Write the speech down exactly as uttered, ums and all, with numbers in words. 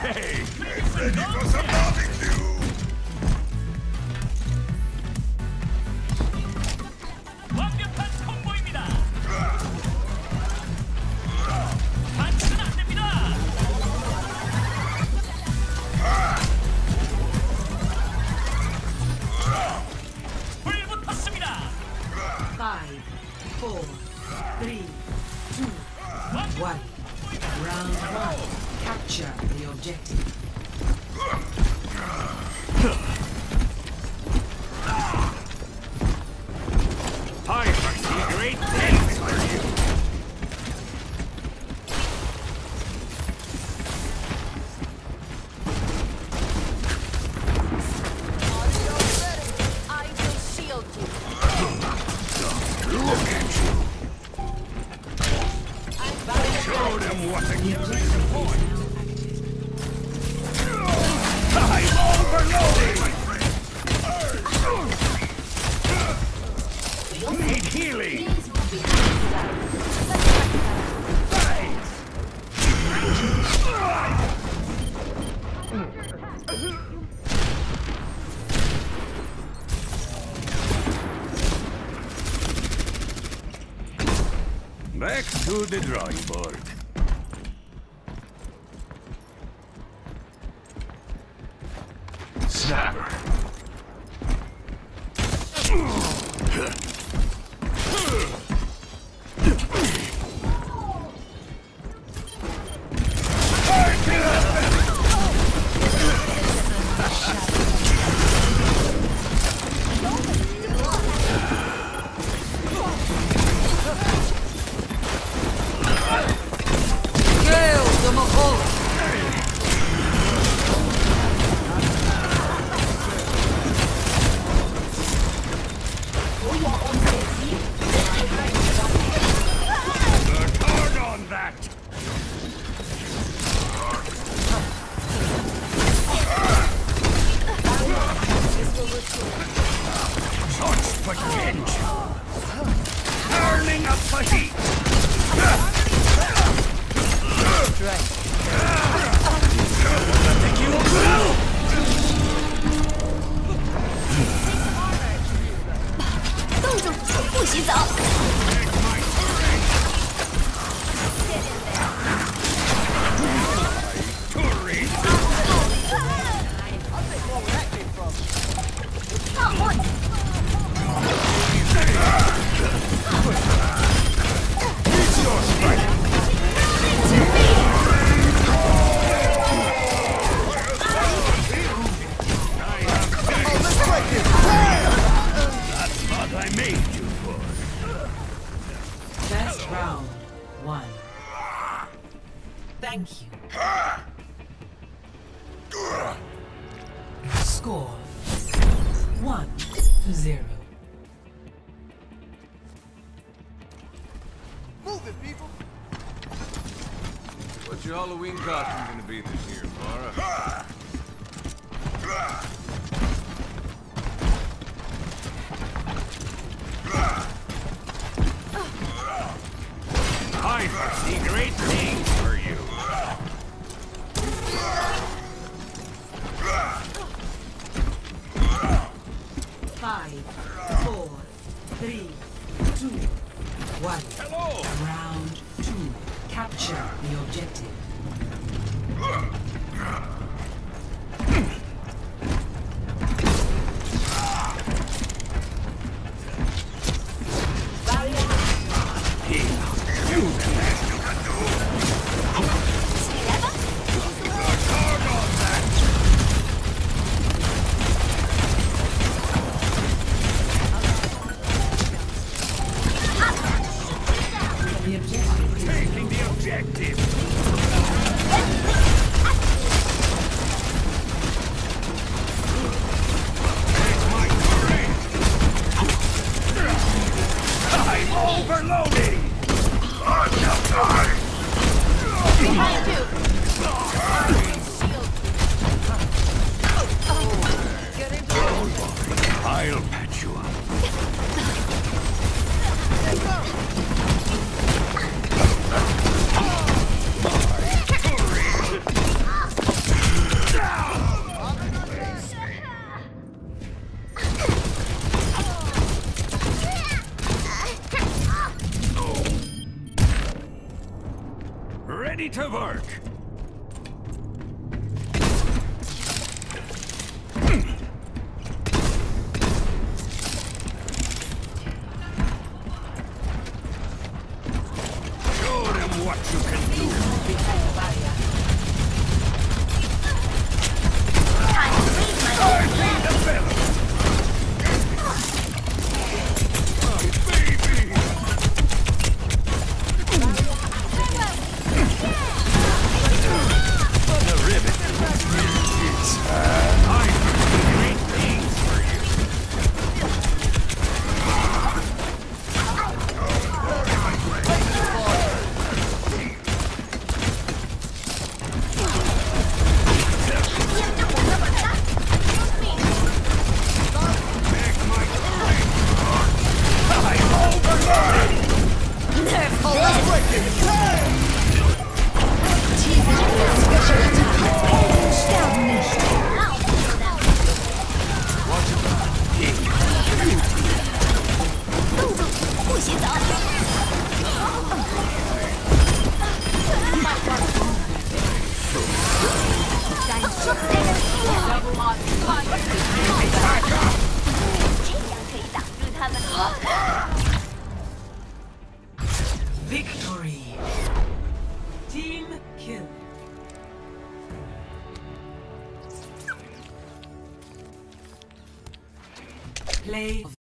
Hey, ready for some barbecue? 완벽한 콤보입니다. 반칙은 안 됩니다. 불 붙었습니다. Five, four, three, two, one. Round one. Capture the objective. I foresee great things for you. I will shield you. Look at you. Show them what a killing point. I'm overloading, my friend. Need healing. Back to the drawing board. Snapper. Turning up the heat. Best round one. Thank you. Score one to zero. Move it, people! What's your Halloween costume gonna be this year, Mara? I foresee great things for you. Five, four, three, two, one. Hello. Round two. Capture the objective. The objective. Taking the objective. Take my turret. I'm overloading. I'm not dying. Behind you. I'll patch you up. Ready to work. Show them what you can do. I need the bell. Victory. Team kill. Play.